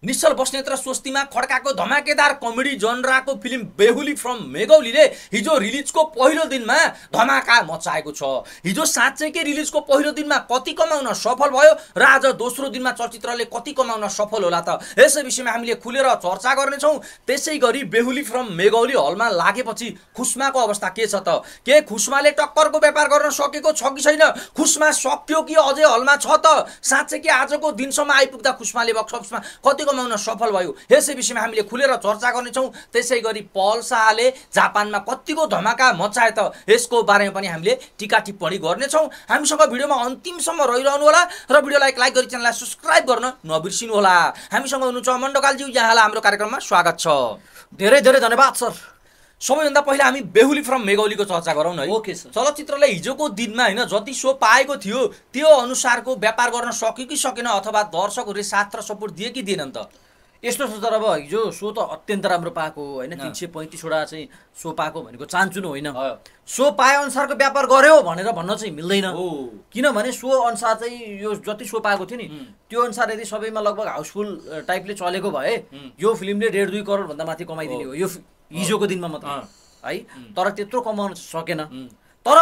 निश्चल बस्नेत र स्वस्तिमा खड्काको धमाकेदार कमेडी जनराको फिल्म बेहुली फ्रम मेघौलीले हिजो रिलिजको पहिलो दिनमा धमाका मचाएको छ। हिजो साँच्चैकै रिलिजको पहिलो दिनमा कति कमाउन सफल भयो र आज दोस्रो दिनमा चलचित्रले कति कमाउन सफल होला त, यसै विषयमा हामीले खुलेर चर्चा गर्नेछौँ। त्यसै गरी बेहुली फ्रम मेघौली हलमा लागेपछि खुस्माको अवस्था के छ त, के खुस्माले टक्करको व्यापार गर्न सकेको छ कि छैन, खुस्मा सक्यो कि अझै हलमा छ त, साँच्चै कि आजको दिनसम्म आइपुग्दा खुस्माले बक्स अफिसमा कति कमाउन सफल भयो, यसै विषयमा हामीले खुलेर चर्चा गर्नेछौँ। त्यसै गरी पल शाहले जापानमा कतिको धमाका मचाए त, यसको बारेमा पनि हामीले टिका टिप्पणी गर्नेछौँ। हामीसँग भिडियोमा अन्तिमसम्म रहिरहनु होला र भिडियोलाई लाइक गरी च्यानललाई सब्स्क्राइब गर्न नबिर्सिनु होला। हामीसँग हुनुहुन्छ मण्डकालज्यू, यहाँलाई हाम्रो कार्यक्रममा स्वागत छ। धेरै धेरै धन्यवाद सर। सबैभन्दा पहिला हामी बेहुली फ्रम मेघौलीको चर्चा गरौँ न है। Okay sir. चलचित्रले हिजोको दिनमा हैन जति सो पाएको थियो त्यो अनुसारको व्यापार गर्न सक्यो कि सकेन, अथवा दर्शकहरूले साथ र सपोर्ट दिए कि दिएनन् त? यस्तो छ तर अब हिजो सो त अत्यन्त राम्रो पाएको होइन, 335वटा चाहिँ सो पाएको भनेको चान्चुनो होइन, सो पाए अनुसारको व्यापार गर्यो भनेर भन्न चाहिँ मिल्दैन। किनभने सो अनुसार चाहिँ यो जति सो पाएको थियो नि त्यो अनुसार यदि सबैमा लगभग हाउसफुल टाइपले चलेको भए यो फिल्मले 1.5-2 करोड भन्दा माथि कमाइदिने हो यो हिजोको दिनमा मात्र है। तर त्यत्रो कमाउन सकेन। तर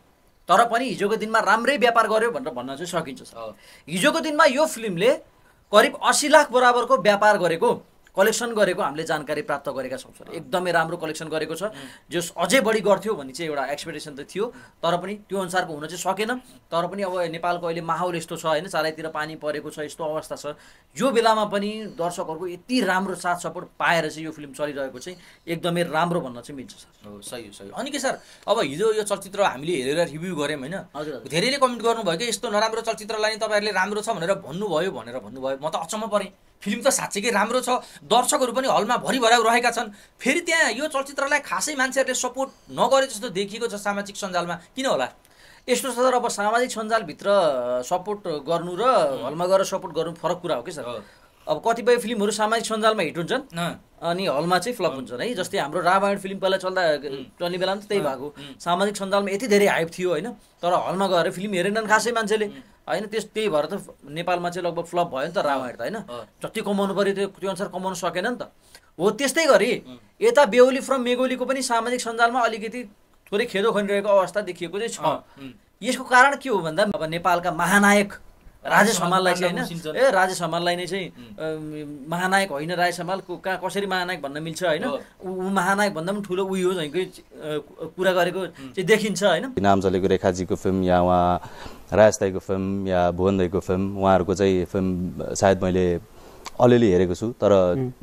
पनि हिजोको दिनमा राम्रै व्यापार गर्यो भनेर भन्न चाहिँ सकिन्छ सर। हिजोको दिनमा यो फिल्मले करिब 80 लाख बराबरको व्यापार गरेको, कलेक्सन गरेको हामीले जानकारी प्राप्त गरेका छौँ सर। एकदमै राम्रो कलेक्सन गरेको छ, जो अझै बढी गर्थ्यो भन्ने चाहिँ एउटा एक्सपेक्टेसन त थियो, तर पनि त्यो अनुसारको हुन चाहिँ सकेन। तर पनि अब नेपालको अहिले माहौल यस्तो छ होइन, चारैतिर पानी परेको छ, यस्तो अवस्था छ, यो बेलामा पनि दर्शकहरूको यति राम्रो साथ सपोर्ट पाएर चाहिँ यो फिल्म चलिरहेको चाहिँ एकदमै राम्रो भन्न चाहिँ मिल्छ सर। सही हो, सही हो। अनि के सर, अब हिजो यो चलचित्र हामीले हेरेर रिभ्यू गऱ्यौँ होइन, धेरैले कमेन्ट गर्नुभयो कि यस्तो नराम्रो चलचित्रलाई तपाईँहरूले राम्रो छ भनेर भन्नुभयो, म त अचम्म परेँ। फिल्म त साँच्चैकै राम्रो छ, दर्शकहरू पनि हलमा भरिभराउ रहेका छन्, फेरि त्यहाँ यो चलचित्रलाई खासै मान्छेहरूले सपोर्ट नगरे जस्तो देखिएको छ सामाजिक सञ्जालमा, किन होला? यस्तो छ तर अब सामाजिक सञ्जालभित्र सपोर्ट गर्नु र हलमा गएर सपोर्ट गर्नु फरक कुरा हो कि सर। अब कतिपय फिल्महरू सामाजिक सञ्जालमा हिट हुन्छन् अनि हलमा चाहिँ फ्लप हुन्छन् है। जस्तै हाम्रो रामायण फिल्म पहिला चल्ने बेलामा त्यही भएको, सामाजिक सञ्जालमा यति धेरै हाइप थियो होइन, तर हलमा गएर फिल्म हेरेनन् खासै मान्छेले होइन। त्यही भएर त नेपालमा चाहिँ लगभग फ्लप भयो नि त रामायण त होइन, जति कमाउनु पऱ्यो त्यो अनुसार कमाउनु सकेन नि त हो। त्यस्तै गरी यता बेहुली फ्रम मेघौलीको पनि सामाजिक सञ्जालमा अलिकति थोरै खेदो खनिरहेको अवस्था देखिएको चाहिँ छ। यसको कारण के हो भन्दा अब नेपालका महानायक राजेश हमाललाई चाहिँ होइन, राजेश हमाललाई नै चाहिँ महानायक होइन, राजेश हमालको कहाँ कसरी महानायक भन्न मिल्छ होइन, ऊ महानायक भन्दा पनि ठुलो उयो झैँकै कुरा गरेको चाहिँ देखिन्छ होइन। नाम चलेको रेखाजीको फिल्म या उहाँ राजेश दाईको फिल्म या भुवन दाईको फिल्म, उहाँहरूको चाहिँ फिल्म सायद मैले अलिअलि हेरेको छु, तर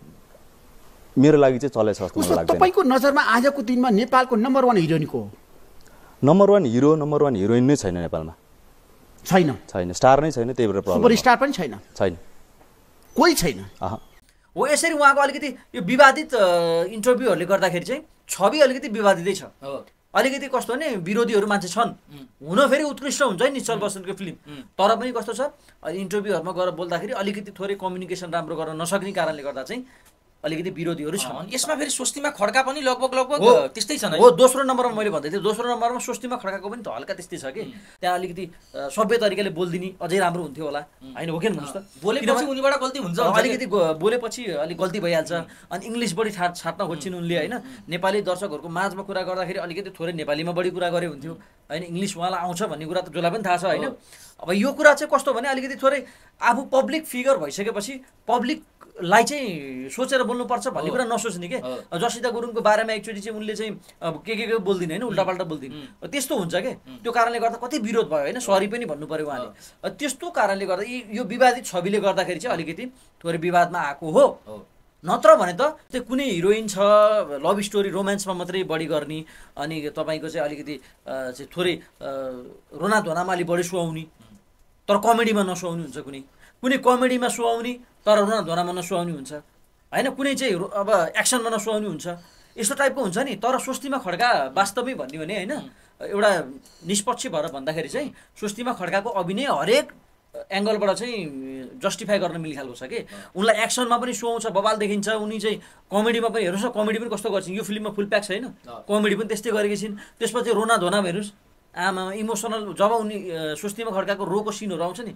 मेरो लागि चाहिँ चलेछ जस्तो मलाई लाग्दैन। तपाईको नजरमा आजको दिनमा नेपालको नम्बर 1 हिरोइन को हो? नम्बर 1 हिरो, नम्बर 1 हिरोइन नै छैन नेपालमा, छैन स्टार नै छैन, त्यही भएर प्रब्लम। सुपर स्टार पनि छैन, कोही छैन हो। यसरी उहाँको अलिकति यो विवादित इन्टरभ्यूहरूले गर्दाखेरि चाहिँ छवि अलिकति विवादितै छ। अलिकति कस्तो भने विरोधीहरू मान्छे छन्, हुन फेरि उत्कृष्ट हुन्छ है निश्चल बस्नेतको फिल्म, तर पनि कस्तो छ इन्टरभ्यूहरूमा गएर बोल्दाखेरि अलिकति थोरै कम्युनिकेसन राम्रो गर्न नसक्ने कारणले गर्दा चाहिँ अलिकति विरोधीहरू छन्। यसमा फेरि स्वस्तिमा खड्का पनि लगभग त्यस्तै छन् हो। दोस्रो नम्बरमा मैले भन्दै थिएँ, दोस्रो नम्बरमा स्वस्तिमा खड्काको पनि त हल्का त्यस्तै छ कि त्यहाँ अलिकति सभ्य तरिकाले बोलिदिने अझै राम्रो हुन्थ्यो होला होइन, हो कि भन्नुहोस् त। बोलेपछि उनीबाट गल्ती हुन्छ, अलिकति बोलेपछि अलिक गल्ती भइहाल्छ। अनि इङ्ग्लिस बढी छाट्न खोज्छिन् उनले होइन, नेपाली दर्शकहरूको माझमा कुरा गर्दाखेरि अलिकति थोरै नेपालीमा बढी कुरा गरे हुन्थ्यो होइन, इङ्ग्लिस उहाँलाई आउँछ भन्ने कुरा त जसलाई पनि थाहा छ होइन। अब यो कुरा चाहिँ कस्तो भने अलिकति थोरै आफू पब्लिक फिगर भइसकेपछि पब्लिकलाई चाहिँ सोचेर बोल्नुपर्छ भन्ने कुरा नसोच्ने के। जसिता गुरुङको बारेमा एकचोटि चाहिँ उनले चाहिँ अब के बोल्दिने होइन, उल्टापाल्टा बोल्दिने, त्यस्तो हुन्छ के। त्यो कारणले गर्दा कति विरोध भयो होइन, सरी पनि भन्नु पर्यो उहाँले। त्यस्तो कारणले गर्दा यो विवादित छविले गर्दाखेरि चाहिँ अलिकति थोरै विवादमा आएको हो। नत्र भने त त्यो कुनै हिरोइन छ लभ स्टोरी रोमान्समा मात्रै बढी गर्ने, अनि तपाईँको चाहिँ अलिकति चाहिँ थोरै रोनाधोनामा अलिक बढी सुहाउने तर कमेडीमा नसुहाउने हुन्छ, कुनै कमेडीमा सुहाउने तर रोनाधोनामा नसुहाउने हुन्छ होइन, कुनै चाहिँ अब एक्सनमा नसुहाउने हुन्छ, यस्तो टाइपको हुन्छ नि। तर स्वस्तिमा खड्का वास्तवमै भन्यो भने होइन, एउटा निष्पक्ष भएर भन्दाखेरि चाहिँ स्वस्तिमा खड्काको अभिनय हरेक एङ्गलबाट चाहिँ जस्टिफाई गर्न मिल्ने खालको छ कि। उनलाई एक्सनमा पनि सुहाउँछ, बवाल देखिन्छ, उनी चाहिँ कमेडीमा पनि हेर्नुहोस् न, कमेडी पनि कस्तो गर्छिन् यो फिल्ममा फुल प्याक छैन, कमेडी पनि त्यस्तै गरेकी छिन्। त्यसपछि रोनाधोनामा हेर्नुहोस्, आमा इमोसनल जब उनी स्वस्तिमा खड्काको रोको सिनहरू आउँछ नि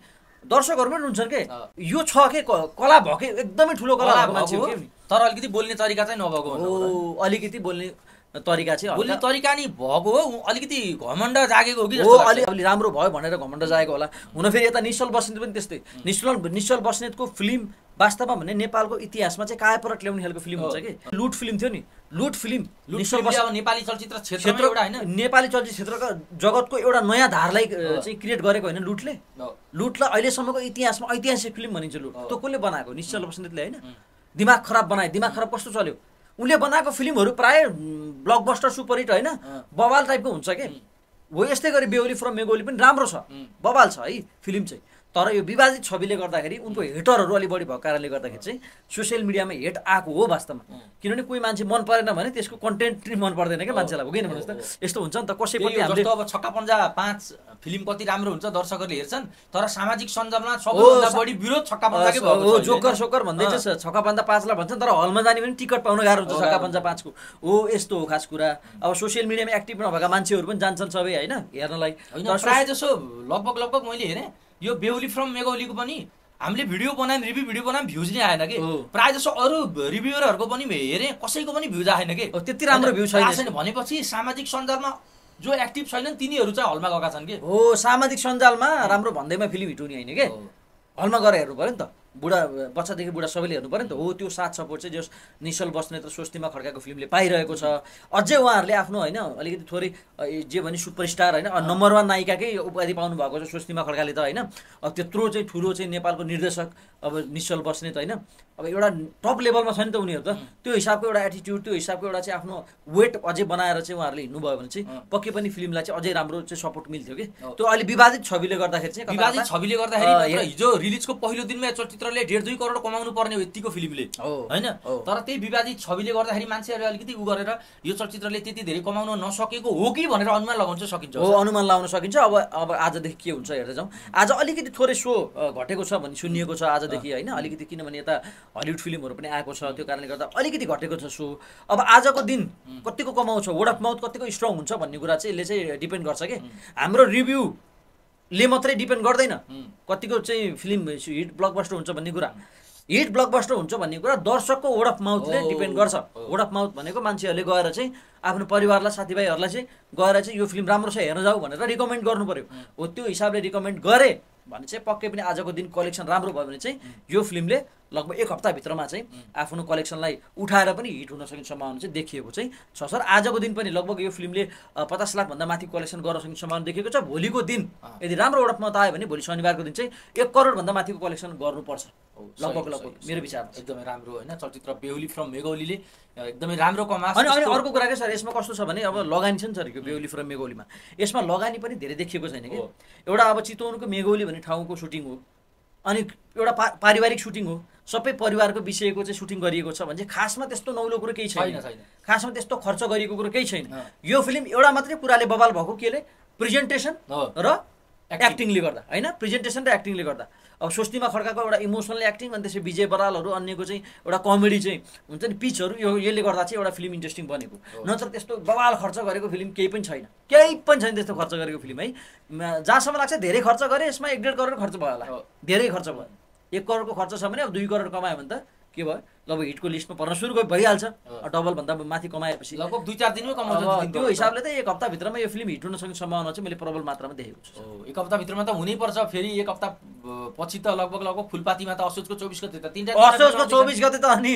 दर्शकहरू पनि रुन्छन् के यो छ के कला भके एकदमै ठुलो कला भएको मान्छे हो तर अलिकति बोल्ने तरिका चाहिँ नभएको हो अलिकति बोल्ने तरिका चाहिँ बोल्ने तरिका नि भएको हो अलिकति घमण्ड जागेको हो कि हो अलि राम्रो भयो भनेर घमण्ड जागेको होला हुन फेरि यता निश्चल बस्नेत पनि त्यस्तै निश्चल बस्नेतको फिल्म वास्तवमा भने नेपालको इतिहासमा चाहिँ कायापलट ल्याउने खालको फिल्म हुन्छ कि लुट फिल्म थियो नि लुट फिल्म निश्चल बस्नेत नेपाली चलचित्र क्षेत्रमा एउटा हैन नेपाली चलचित्र क्षेत्रको जगतको एउटा नयाँ धारलाई चाहिँ क्रिएट गरेको हैन लुटलाई अहिलेसम्मको इतिहासमा ऐतिहासिक फिल्म भनिन्छ लुट त्यो कसले बनाएको निश्चल बस्नेतले हैन दिमाग खराब बनाए दिमाग खराब कस्तो चल्यो उनले बनाएको फिल्महरू प्राय ब्लकबस्टर सुपरहिट हैन बवाल टाइपको हुन्छ के हो यस्तै गरी बेहुली फ्रम मेघौली पनि राम्रो छ बवाल छ है फिल्म चाहिँ तर यो विभाजित छविले गर्दाखेरि उनको हेटरहरू अलि बढी भएको कारणले गर्दाखेरि चाहिँ सोसियल मिडियामा हेट आएको हो वास्तवमा किनभने कोही मान्छे मन परेन भने त्यसको कन्टेन्ट पनि मन पर्दैन क्या मान्छेलाई हो किन भन्नुहोस् त यस्तो हुन्छ नि त कसैपछि हामीले अब छक्का पञ्जा 5 फिल्म कति राम्रो हुन्छ दर्शकहरूले हेर्छन् तर सामाजिक सञ्जालमा सबैभन्दा बढी विरोध छक्का पञ्जाकै भएको हो जोकर सोकर भन्दै चाहिँ छक्का पञ्जा 5 लाई भन्छन् तर हलमा जाने पनि टिकट पाउन गाह्रो हुन्छ छक्का पञ्जा 5 को हो यस्तो हो खास कुरा अब सोसियल मिडियामा एक्टिभ नभएका मान्छेहरू पनि जान्छन् सबै हैन हेर्नलाई प्राय जसो लगभग मैले हेरेँ यो बेहुली फ्रम मेघौलीको पनि हामीले भिडियो बनायौँ रिभ्यू भिडियो बनायौँ भ्युज नै आएन कि प्राय जसो अरू रिभ्युअरहरूको पनि हेरेँ कसैको पनि भ्युज आएन कि त्यति राम्रो भ्यू छैन भनेपछि सामाजिक सञ्जालमा जो एक्टिभ छैनन् तिनीहरू चाहिँ हलमा गएका छन् कि हो सामाजिक सञ्जालमा राम्रो भन्दैमा फिल्म हिट हुने हैन के हलमा गएर हेर्नु पर्यो नि त बुढा बच्चादेखि बुढा सबैले हेर्नु पर्यो नि त हो त्यो साथ सपोर्ट चाहिँ जस निश्चल बस्नेत र स्वस्तिमा खड्काको फिल्मले पाइरहेको छ अझै उहाँहरूले आफ्नो हैन अलिकति थोरै जे भने सुपरस्टार हैन नम्बर 1 नायिकाकै उपाधि पाउनु भएको छ स्वस्तिमा खड्काले त हैन अब त्यत्रो चाहिँ ठुलो चाहिँ नेपालको निर्देशक अब निश्चल बस्नेत हैन अब एउटा टप लेभलमा छ नि त उनीहरू त त्यो हिसाबको एउटा एटिट्युड त्यो हिसाबको एउटा चाहिँ आफ्नो वेट अझै बनाएर चाहिँ उहाँहरूले हिँड्नु भयो भने चाहिँ पक्कै पनि फिल्मलाई चाहिँ अझै राम्रो चाहिँ सपोर्ट मिल्थ्यो कि त्यो अलि विवादित छविले गर्दाखेरि चाहिँ विवादित छविले गर्दाखेरि हिजो रिलिजको पहिलो दिनमा चलचित्रले 1.5-2 करोड कमाउनु पर्ने हो यतिको फिल्मले हैन तर त्यही विवादित छविले गर्दाखेरि मान्छेहरूले अलिकति उ गरेर यो चलचित्रले त्यति धेरै कमाउन नसकेको हो कि भनेर अनुमान लगाउन सकिन्छ हो अनुमान लगाउन सकिन्छ अब आजदेखि के हुन्छ हेर्दै जाउँ आज अलिकति थोरै सो घटेको छ भन्ने सुनिएको छ आजदेखि हैन अलिकति किनभने यता हलिउड फिल्महरू पनि आएको छ त्यो कारणले गर्दा अलिकति घटेको छ सो अब आजको दिन कतिको कमाउँछ वर्ड अफ माउथ कतिको स्ट्रङ हुन्छ भन्ने कुरा चाहिँ यसले चाहिँ डिपेन्ड गर्छ के हाम्रो रिभ्यूले मात्रै डिपेन्ड गर्दैन कतिको चाहिँ फिल्म हिट ब्लकबस्टर हुन्छ भन्ने कुरा हिट ब्लकबस्टर हुन्छ भन्ने कुरा दर्शकको वर्ड अफ माउथले डिपेन्ड गर्छ वर्ड अफ माउथ भनेको मान्छेहरूले गएर चाहिँ आफ्नो परिवारलाई साथीभाइहरूलाई चाहिँ गएर चाहिँ यो फिल्म राम्रो छ हेर्न जाऊ भनेर रिकमेन्ड गर्नु पर्यो हो त्यो हिसाबले रिकमेन्ड गरे भने चाहिँ पक्कै पनि आजको दिन कलेक्सन राम्रो भयो भने चाहिँ यो फिल्मले लगभग 1 हप्ताभित्रमा चाहिँ आफ्नो कलेक्सनलाई उठाएर पनि हिट हुन सक्ने सम्भावना चाहिँ देखिएको चाहिँ छ सर आजको दिन पनि लगभग यो फिल्मले 50 लाख भन्दा माथि कलेक्सन गर्न सक्ने सम्भावना देखिएको छ भोलिको दिन यदि राम्रो वर्ड अफ माउथ आयो भने भोलि शनिबारको दिन चाहिँ 1 करोड भन्दा माथिको कलेक्सन गर्नुपर्छ लगभग मेरो विचार एकदमै राम्रो हैन चलचित्र बेहुली फ्रम मेघौलीले एकदमै राम्रो कमास अनि अर्को कुरा के सर यसमा कस्तो छ भने अब लगानी छ नि सर यो बेहुली फ्रम मेघौलीमा यसमा लगानी पनि धेरै देखिएको छैन कि एउटा अब चितवनको मेघौली भन्ने ठाउँको सुटिङ हो अनि एउटा पारिवारिक सुटिङ हो सबै परिवारको विषयको चाहिँ सुटिङ गरिएको छ भने चाहिँ खासमा त्यस्तो नौलो कुरो केही छैन खासमा त्यस्तो खर्च गरिएको कुरो केही छैन यो फिल्म एउटा मात्रै कुराले बवाल भएको केले प्रेजेन्टेसन र एक्टिङले गर्दा हैन प्रेजेन्टेसन र एक्टिङले गर्दा अब स्वस्तिमा खड्काको एउटा इमोसनल एक्टिङ अनि त्यसै विजय बरालहरू अन्यको चाहिँ एउटा कमेडी चाहिँ हुन्छ नि पिचहरू यसले गर्दा चाहिँ एउटा फिल्म इन्ट्रेस्टिङ बनेको नत्र त्यस्तो बवाल खर्च गरेको फिल्म केही पनि छैन त्यस्तो खर्च गरेको फिल्म है जहाँसम्म लाग्छ धेरै खर्च गरे यसमा 1.5 करोड खर्च भयो होला धेरै खर्च भयो 1 करोडको खर्च छ भने अब 2 करोड कमायो भने त के भयो लगभग हिटको लिस्टमा पर्न सुरु भइहाल्छ डबल भन्दा माथि कमाएपछि लगभग 2-4 दिनमै कमाउँछ त्यो हिसाबले त 1 हप्ताभित्रमा यो फिल्म हिट हुन सक्ने सम्भावना चाहिँ मैले प्रबल मात्रामा देखेको छु 1 हप्ताभित्रमा त हुनै पर्छ फेरि 1 हप्ता पछि त लगभग फुलपातीमा त असोजको 24 गते त 3टा असोजको 24 गते त अनि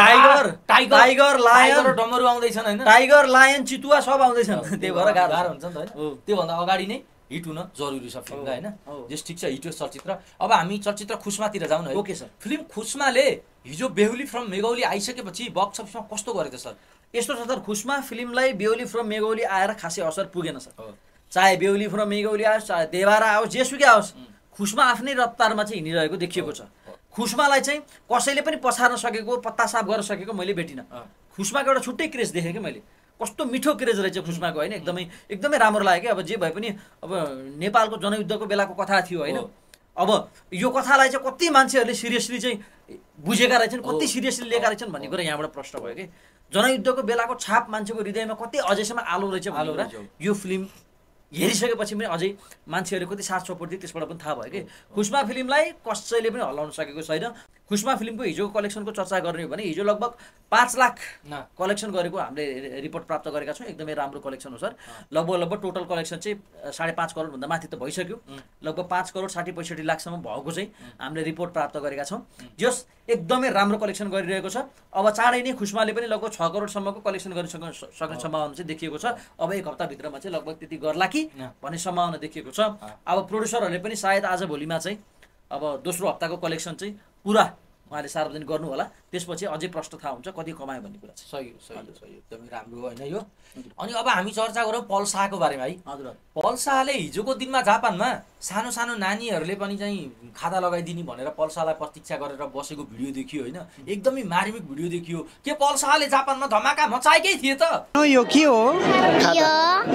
टाइगर लायन र डमरू आउँदैछन् हैन टाइगर लायन चितुवा सब आउँदैछन् त्यही भएर गाह्रो हुन्छ नि त हैन त्यो भन्दा अगाडि नै हिट हुन जरुरी छ फिल्मलाई हैन जस ठीक छ हिट हो चलचित्र अब हामी चलचित्र खुस्मातिर जाउँ न ओके सर फिल्म खुस्माले हिजो बेहुली फ्रम मेघौली आइसकेपछि बक्स अफिसमा कस्तो गर्यो त सर यस्तो छ सर खुस्मा फिल्मलाई बेहुली फ्रम मेघौली आएर खासै असर पुगेन सर चाहे बेहुली फ्रम मेघौली आओस् चाहे देवारा आओस् जेसुकै आओस् खुस्मा आफ्नै रफ्तारमा चाहिँ हिँडिरहेको देखिएको छ खुस्मालाई चाहिँ कसैले पनि पछार्न सकेको पत्ता साफ गर्न सकेको मैले भेटिनँ खुस्माको एउटा छुट्टै क्रेज देखेँ कि मैले कस्तो मिठो क्रेज रहेछ खुस्माको हैन एकदमै राम्रो लाग्यो कि अब जे भए पनि अब नेपालको जनयुद्धको बेलाको कथा थियो हैन अब यो कथालाई चाहिँ कति मान्छेहरूले सिरियसली चाहिँ बुझेका रहेछन् कति सिरियसली लिएका रहेछन् भन्ने कुरा यहाँबाट प्रश्न भयो कि जनयुद्धको बेलाको छाप मान्छेको हृदयमा कति अझैसम्म आलो रहेछ भन्ने कुरा यो फिल्म हेरिसकेपछि पनि अझै मान्छेहरूले कति साथ सपोर्ट दिए त्यसबाट पनि थाहा भयो कि खुस्मा फिल्मलाई कसैले पनि हल्लाउन सकेको छैन। खुस्मा फिल्मको हिजोको कलेक्सनको चर्चा गर्ने हो भने हिजो लगभग 5 लाख कलेक्सन गरेको हामीले रिपोर्ट प्राप्त गरेका छौँ। एकदमै राम्रो कलेक्सन हो सर। लगभग टोटल कलेक्सन चाहिँ 5.5 करोडभन्दा माथि त भइसक्यो। लगभग 5 करोड 60-65 लाखसम्म भएको चाहिँ हामीले रिपोर्ट प्राप्त गरेका छौँ। जस एकदमै राम्रो कलेक्सन गरिरहेको छ। अब चाँडै नै खुस्माले पनि लगभग 6 करोडसम्मको कलेक्सन गर्न सक्ने सम्भावना चाहिँ देखिएको छ। अब 1 हप्ताभित्रमा चाहिँ लगभग त्यति गर्ला कि भन्ने सम्भावना देखिएको छ। अब प्रोड्युसरहरूले पनि सायद आज भोलिमा चाहिँ अब दोस्रो हप्ताको कलेक्सन चाहिँ पुरा उहाँले सार्वजनिक गर्नु होला। त्यसपछि अझै प्रश्न थाहा हुन्छ कति कमायो भन्ने कुरा चाहिँ। सही एकदमै राम्रो होइन यो। अनि अब हामी चर्चा गरौँ पल शाहको बारेमा है। हजुर पल शाहले हिजोको दिनमा जापानमा सानो सानो नानीहरूले पनि चाहिँ खाता लगाइदिने भनेर पल शाहलाई प्रतीक्षा गरेर बसेको भिडियो देखियो होइन। एकदमै मार्मिक भिडियो देखियो। के पल शाहले जापानमा धमाका मचाएकै थिए त? यो के हो? यो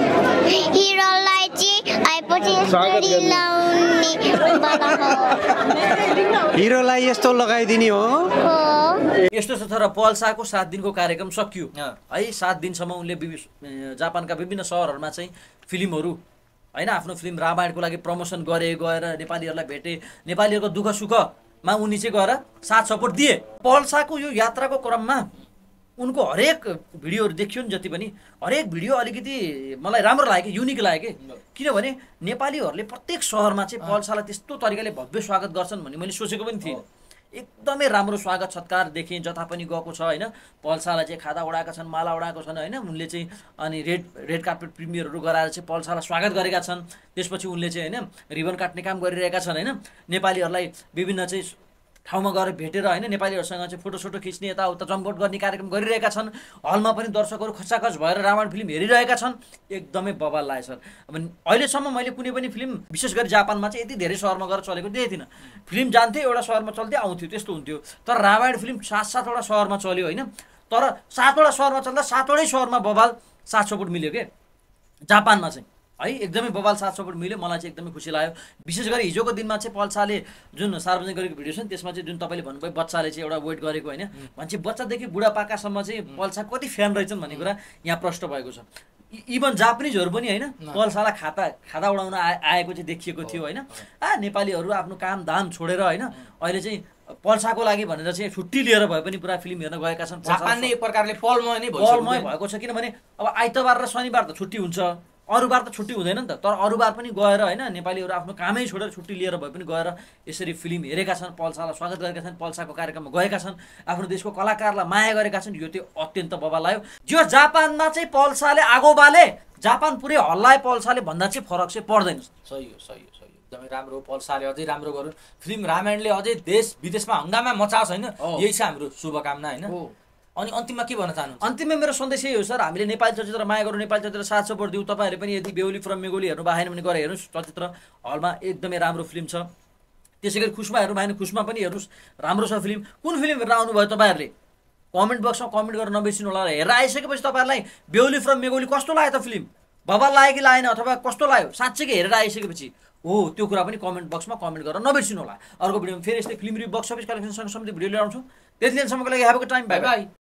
हिरोलाई चाहिँ आइपछि यसरी लाउने वाला हो। हिरोलाई यस्तो लगाइदिने हो। यस्तो छ तर पल शाहको 7 दिनको कार्यक्रम सकियो है। 7 दिनसम्म उनले जापानका विभिन्न सहरहरूमा चाहिँ फिल्महरू होइन आफ्नो फिल्म रामायणको लागि प्रमोसन गएर नेपालीहरूलाई भेटे। नेपालीहरूको दुःख सुखमा उनी चाहिँ गएर साथ सपोर्ट दिए। पल शाहको यो यात्राको क्रममा उनको हरेक भिडियोहरू देखियो नि जति पनि हरेक भिडियो अलिकति मलाई राम्रो लाग्यो कि युनिक लाग्यो कि। किनभने नेपालीहरूले प्रत्येक सहरमा चाहिँ पल शाहलाई त्यस्तो तरिकाले भव्य स्वागत गर्छन् भन्ने मैले सोचेको पनि थिएँ। एकदमै राम्रो स्वागत सत्कार देखेँ जता पनि गएको छ होइन। पल शाहलाई चाहिँ खादा उडाएका छन्, माला उडाएको छन् होइन। उनले चाहिँ अनि रेड कार्पेट प्रिमियरहरू गराएर चाहिँ पल शाहलाई स्वागत गरेका छन्। त्यसपछि उनले चाहिँ होइन रिबन काट्ने काम गरिरहेका छन् होइन। नेपालीहरूलाई विभिन्न चाहिँ ठाउँमा गएर भेटेर होइन नेपालीहरूसँग चाहिँ फोटोसोटो खिच्ने यताउता जमघट गर्ने कार्यक्रम गरिरहेका छन्। हलमा पनि दर्शकहरू खचाखच भएर रावण फिल्म हेरिरहेका छन्। एकदमै बवाल लाग्यो सर। अब अहिलेसम्म मैले कुनै पनि फिल्म विशेष गरी जापानमा चाहिँ यति धेरै सहरमा गएर चलेको देखेको थिइनँ। फिल्म जान्थ्यो एउटा सहरमा चल्थ्यो आउँथ्यो त्यस्तो हुन्थ्यो। तर रामायण फिल्म 7-7वटा सहरमा चल्यो होइन। तर 7वटा सहरमा चल्दा 7वटै सहरमा बवाल साथ सपोर्ट मिल्यो के जापानमा चाहिँ है। एकदमै बवाल साथ सपोर्ट मिल्यो। मलाई चाहिँ एकदमै खुसी लाग्यो। विशेष गरी हिजोको दिनमा चाहिँ पल शाहले जुन सार्वजनिक गरेको भिडियो छ नि त्यसमा चाहिँ जुन तपाईँले भन्नुभयो बच्चाले चाहिँ एउटा वेट गरेको होइन भनेपछि बच्चादेखि बुढापाकासम्म चाहिँ पल शाह कति फ्यान रहेछन् भन्ने कुरा यहाँ प्रश्न भएको छ। इभन जापानिजहरू पनि होइन पल शाहलाई खादा उडाउन आएको चाहिँ देखिएको थियो होइन। नेपालीहरू आफ्नो काम धाम छोडेर होइन अहिले चाहिँ पल शाहको लागि भनेर चाहिँ छुट्टी लिएर भए पनि पुरा फिल्म हेर्न गएका छन्। जापान नै एक प्रकारले पलमय भएको छ। किनभने अब आइतबार र शनिबार त छुट्टी हुन्छ, अरू बार त छुट्टी हुँदैन नि त। तर अरू बार पनि गएर होइन नेपालीहरू आफ्नो कामै छोडेर छुट्टी लिएर भए पनि गएर यसरी फिल्म हेरेका छन्। पल शाहलाई स्वागत गरेका छन्। पल शाहको कार्यक्रममा गएका छन्। आफ्नो देशको कलाकारलाई माया गरेका छन्। यो चाहिँ अत्यन्त बवाल लाग्यो। जो जापानमा चाहिँ पल शाहले आगो बाले जापान पुरै हल्लाए पल शाहले भन्दा चाहिँ फरक चाहिँ पर्दैन। सही हो एकदमै राम्रो। पल शाहले अझै राम्रो गरून्। फिल्म रामायणले अझै देश विदेशमा हङ्गामा मचाओस् होइन। यही छ हाम्रो शुभकामना होइन। अनि अन्तिममा के भन्न चाहनुहुन्छ? अन्तिममा मेरो सन्देश यही हो सर। हामीले नेपाली चलचित्र माया गरौँ, नेपाली चलचित्र साथ सपोर्ट दिउँ। तपाईँहरूले पनि यदि बेहुली फ्रम मेघौली हेर्नु भएन भने गएर हेर्नुहोस्। चलचित्र हलमा एकदमै राम्रो फिल्म छ। त्यसै गरी खुस्मा हेर्नु भएन खुस्मा पनि हेर्नुहोस्। राम्रो छ फिल्म। कुन फिल्म हेरेर आउनुभयो तपाईँहरूले कमेन्ट बक्समा कमेन्ट गरेर नबिर्सिनु होला। हेरेर आइसकेपछि तपाईँहरूलाई बेहुली फ्रम मेघौली कस्तो लाग्यो त फिल्म? बवाल लाग्यो कि लागेन अथवा कस्तो लाग्यो साँच्चैकै हेरेर आइसकेपछि हो त्यो कुरा पनि कमेन्ट बक्समा कमेन्ट गरेर नबिर्सिनु होला। अर्को भिडियोमा फेरि यस्तै फिल्म रिभ्यू बक्स अफिस कलेक्सनसँग सम्बन्धित भिडियो लिएर आउँछु। त्यति दिनसम्मको लागि have a good time. Bye by.